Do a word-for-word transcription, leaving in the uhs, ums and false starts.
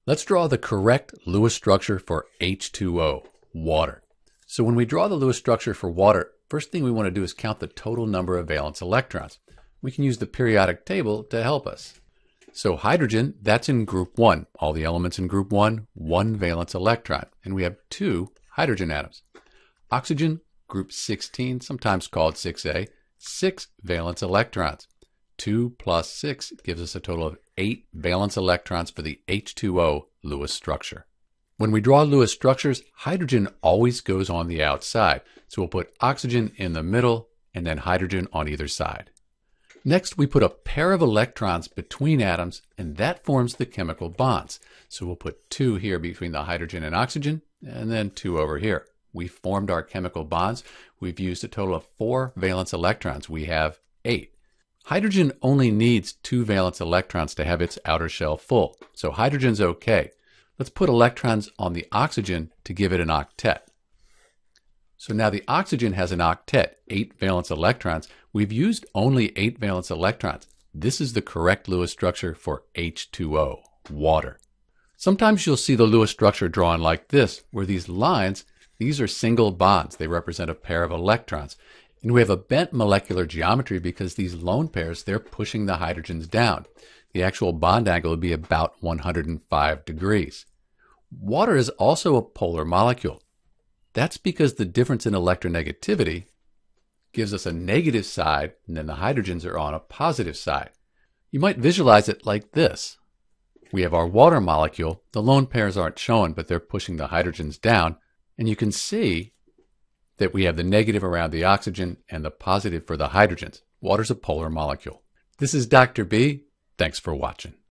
Let's draw the correct Lewis structure for H two O, water. So when we draw the Lewis structure for water, first thing we want to do is count the total number of valence electrons. We can use the periodic table to help us. So hydrogen, that's in group one. All the elements in group one, one valence electron. And we have two hydrogen atoms. Oxygen, group sixteen, sometimes called six A, six valence electrons. two plus six gives us a total of eight valence electrons for the H two O Lewis structure. When we draw Lewis structures, hydrogen always goes on the outside. So we'll put oxygen in the middle and then hydrogen on either side. Next, we put a pair of electrons between atoms, and that forms the chemical bonds. So we'll put two here between the hydrogen and oxygen, and then two over here. We formed our chemical bonds. We've used a total of four valence electrons. We have eight. Hydrogen only needs two valence electrons to have its outer shell full, so hydrogen's okay. Let's put electrons on the oxygen to give it an octet. So now the oxygen has an octet, eight valence electrons. We've used only eight valence electrons. This is the correct Lewis structure for H two O, water. Sometimes you'll see the Lewis structure drawn like this, where these lines, these are single bonds. They represent a pair of electrons. And we have a bent molecular geometry because these lone pairs, they're pushing the hydrogens down. The actual bond angle would be about one hundred five degrees. Water is also a polar molecule. That's because the difference in electronegativity gives us a negative side, and then the hydrogens are on a positive side. You might visualize it like this. We have our water molecule. The lone pairs aren't shown, but they're pushing the hydrogens down. And you can see that we have the negative around the oxygen and the positive for the hydrogens. Water's a polar molecule. This is Doctor B. Thanks for watching.